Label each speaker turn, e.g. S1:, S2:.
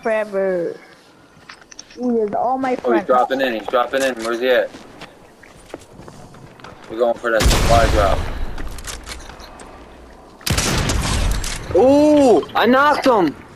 S1: forever. He is all my
S2: Oh, he's
S1: friends.
S2: dropping in. He's dropping in. Where's he at? We're going for that supply drop.
S3: Ooh, I knocked him.